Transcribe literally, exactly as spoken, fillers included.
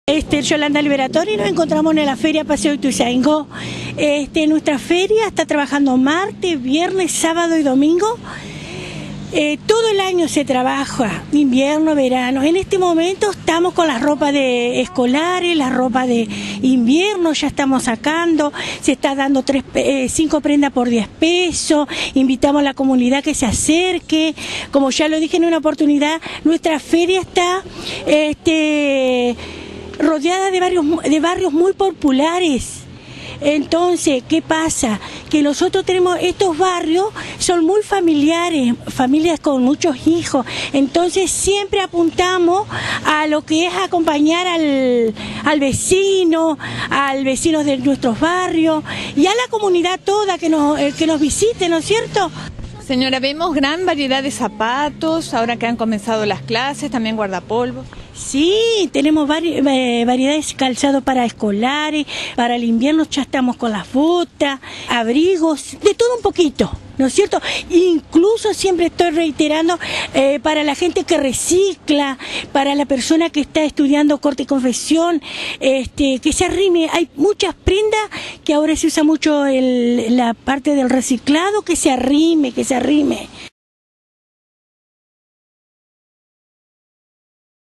Este, Yolanda Liberatori, y nos encontramos en la feria Paseo Ituzaingó. Este, nuestra feria está trabajando martes, viernes, sábado y domingo. Eh, todo el año se trabaja, invierno, verano. En este momento estamos con las ropas de escolares, la ropa de invierno, ya estamos sacando, se está dando tres, eh, cinco prendas por diez pesos, invitamos a la comunidad que se acerque. Como ya lo dije en una oportunidad, nuestra feria está este, rodeada de barrios, de barrios muy populares. Entonces, ¿qué pasa? Que nosotros tenemos, estos barrios son muy familiares, familias con muchos hijos, entonces siempre apuntamos a lo que es acompañar al, al vecino, al vecino de nuestros barrios y a la comunidad toda que nos, que nos visite, ¿no es cierto? Señora, vemos gran variedad de zapatos, ahora que han comenzado las clases, también guardapolvos. Sí, tenemos vari eh, variedades de calzado para escolares, para el invierno ya estamos con las botas, abrigos, de todo un poquito, ¿no es cierto? Incluso siempre estoy reiterando eh, para la gente que recicla, para la persona que está estudiando corte y confección, este, que se arrime. Hay muchas prendas que ahora se usa mucho el, la parte del reciclado, que se arrime, que se arrime.